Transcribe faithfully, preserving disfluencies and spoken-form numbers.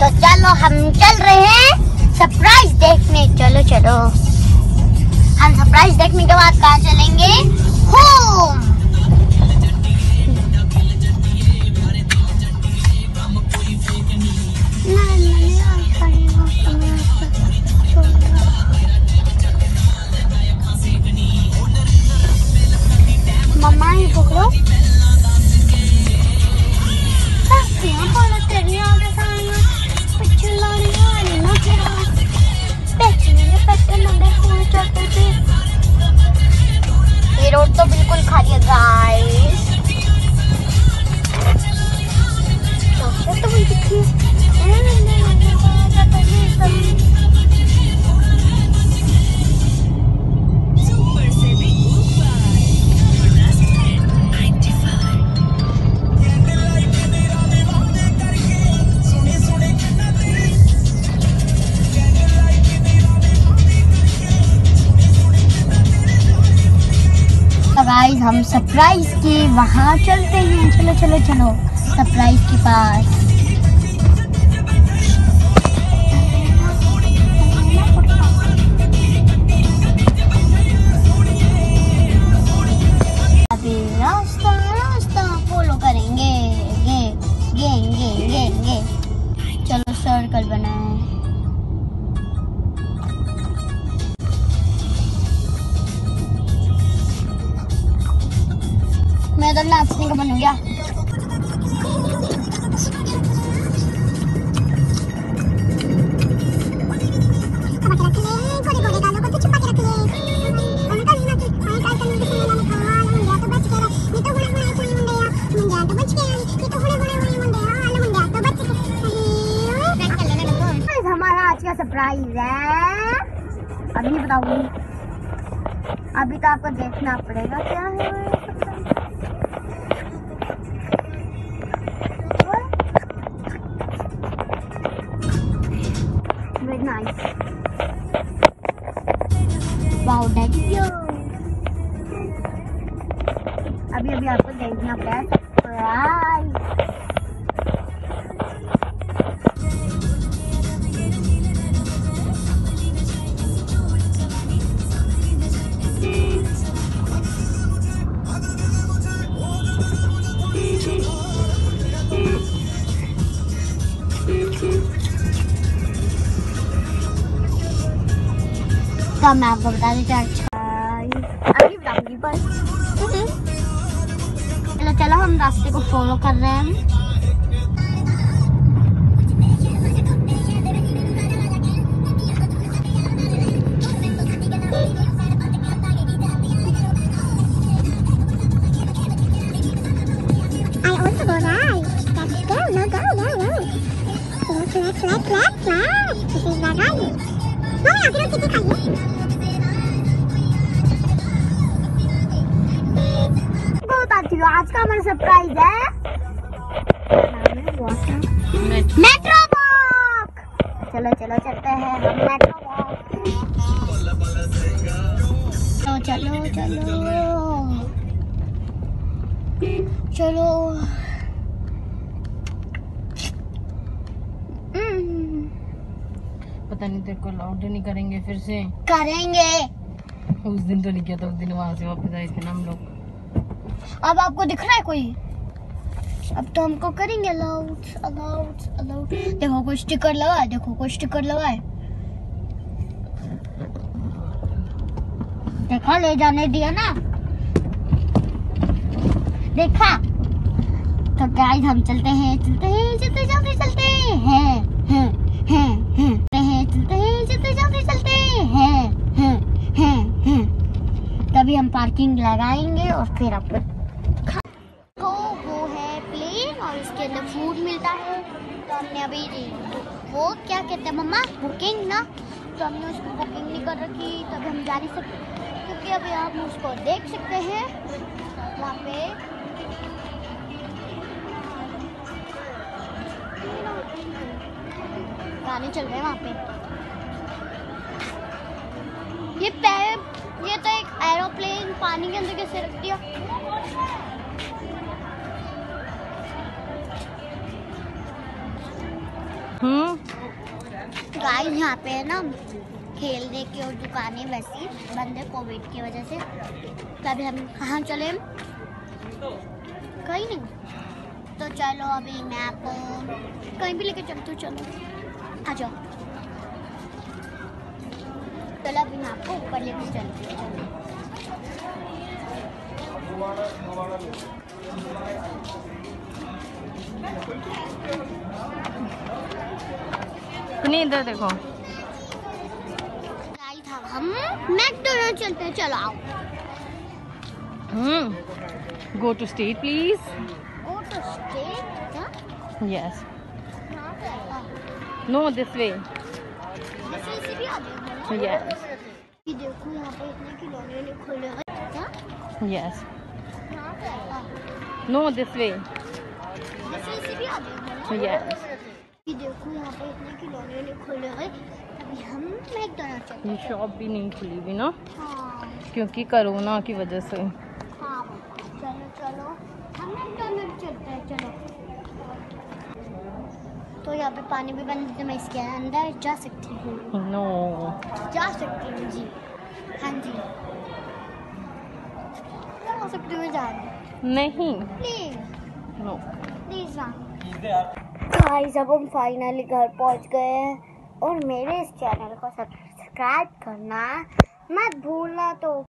तो चलो हम चल रहे हैं सरप्राइज देखने। चलो चलो हम सरप्राइज देखने के बाद कहाँ चलेंगे? होम। मम्मा ही पकड़ो। ये रोड तो बिल्कुल खाली है गाइस। तो भी दिखी गाइस, हम सरप्राइज के वहाँ चलते हैं। चलो चलो चलो सरप्राइज के पास। अभी रास्ता रास्ता फॉलो करेंगे। गे गे गे गे गे चलो सर्कल बनाए। मैं तो नाचने का बनूंगा। हमारा आज का सरप्राइज है। अभी नहीं बताऊंगी, अभी तो आपको देखना पड़ेगा क्या है। Nice. Wow, daddy yo. अभी अभी आपको देखना पड़ा सरप्राइज। तो मैं आपको बता देती हूँ। अच्छा अभी बताऊंगी बस। चलो चलो हम रास्ते को फॉलो कर रहे हैं। I also go right. Let's go, no go, no go. Left, left, left, left, left. This is the right. हाँ यहाँ पे रोटी खाइए। बताती हूँ आज का हमारा सरप्राइज है। Metro walk. चलो चलो चलते हैं हम मेट्रो वॉक। तो चलो चलो चलो। पता नहीं तेरे को अलाउड नहीं करेंगे फिर से। करेंगे। उस दिन तो नहीं किया था, उस दिन वहां से वापस आए थे ना हम लोग। अब आपको दिख रहा है कोई? अब तो हमको करेंगे अलाउड अलाउड अलाउड। देखो कोई स्टिकर लगा है, देखो कोई स्टिकर लगा है। देखा, ले जाने दिया ना, देखा। तो गाइस हम चलते हैं चलते हैं चलते चलते चलते हैं हैं हैं हैं चलते हैं चलते चलते चलते हैं हैं हैं हैं। तभी हम पार्किंग लगाएंगे और फिर आपको तो वो है प्लेन और इसके अंदर फूड मिलता है। तो हमने अभी वो क्या कहते हैं मम्मा, बुकिंग ना, तो हमने उसको बुकिंग नहीं कर रखी, तभी हम जा नहीं सकते। क्योंकि अभी आप उसको देख सकते हैं वहाँ पे गाने चल रहे हैं वहाँ पे। ये पैर, ये तो एक एरोप्लेन पानी के अंदर कैसे रख दिया। हम्म गाइस यहाँ पे है ना खेलने की और दुकानें वैसी बंद है कोविड की वजह से। तो अभी हम कहाँ चले? कहीं नहीं। तो चलो अभी मैं आपको कहीं भी लेके चलती हूँ। चलो आ जाओ। चलो अभी मैं आपको ऊपर लेके चलती हूँ। नहीं इधर देखो। हम मैकडॉनल्ड चलते हैं। चलो आओ। Hmm go to state please. Go to state? Yes. No this way. Yes. देखो यहाँ पे इतने खिलौने खुले हैं। Yes. No this way. Yes. देखो यहाँ पे इतने खिलौने खुले हैं। अभी हम मैकडॉनल्ड चलते हैं। ये शॉप भी नहीं खुली भी ना। हाँ क्योंकि कोरोना की वजह से। हाँ चलो चलो हम मैकडॉनल्ड चलते हैं। चलो तो यहाँ पे पानी भी बंद है तो मैं इसके अंदर जा सकती हूँ। नो जा सकती हूँ जी। हाँ जी जा सकती हूँ। जा नहीं। प्लीज नो प्लीज गाइस अब हम फाइनली घर पहुँच गए हैं और मेरे इस चैनल को सब्सक्राइब करना मत भूलना। तो